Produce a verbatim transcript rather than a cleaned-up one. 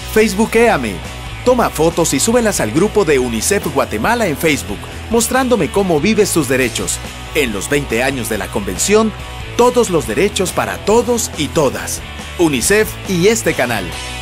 Facebookéame. Toma fotos y súbelas al grupo de UNICEF Guatemala en Facebook, mostrándome cómo vives tus derechos. En los veinte años de la Convención, todos los derechos para todos y todas. UNICEF y este canal.